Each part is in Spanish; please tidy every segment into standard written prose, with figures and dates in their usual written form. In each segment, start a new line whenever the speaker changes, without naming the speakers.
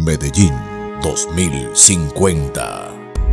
Medellín 2050.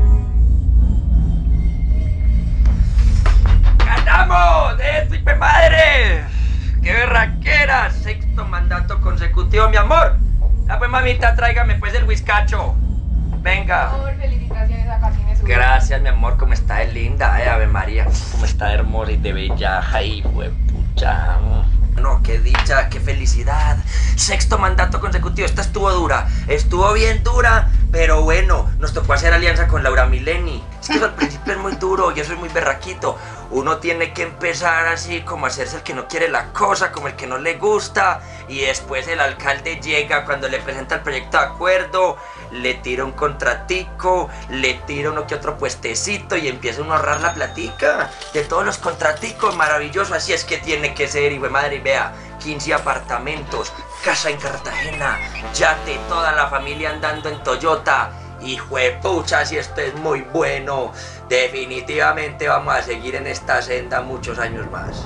¡Ganamos! ¡Eso, hijo de madre! ¡Qué berraquera! Sexto mandato consecutivo, mi amor. Pues mamita, tráigame pues el whiskacho. Venga.
Por felicitaciones, acá tiene su...
Gracias, mi amor, cómo está de linda, Ave María. Cómo está de hermosa y de bella. Ay, pucha. No, qué dicha, qué felicidad. Sexto mandato consecutivo. Esta estuvo dura. Estuvo bien dura, pero bueno, nos tocó hacer alianza con Laura Mileni. Es que eso al principio es muy duro, yo soy muy berraquito. Uno tiene que empezar así, como hacerse el que no quiere la cosa, como el que no le gusta. Y después el alcalde llega cuando le presenta el proyecto de acuerdo, le tira un contratico, le tira uno que otro puestecito y empieza uno a ahorrar la platica de todos los contraticos. Maravilloso, así es que tiene que ser, hijo de madre. Vea, 15 apartamentos, casa en Cartagena, yate, toda la familia andando en Toyota. Hijo de pucha, si esto es muy bueno. Definitivamente vamos a seguir en esta senda muchos años más.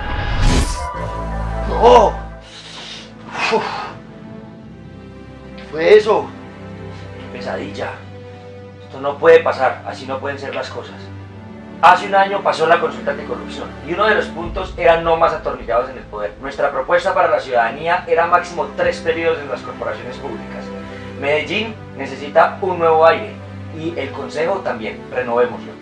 ¡No! Uf. ¿Qué fue eso? ¡Qué pesadilla! Esto no puede pasar, así no pueden ser las cosas. Hace un año pasó la consulta anticorrupción y uno de los puntos era no más atornillados en el poder. Nuestra propuesta para la ciudadanía era máximo 3 periodos en las corporaciones públicas. Medellín necesita un nuevo aire y el consejo también, renovémoslo.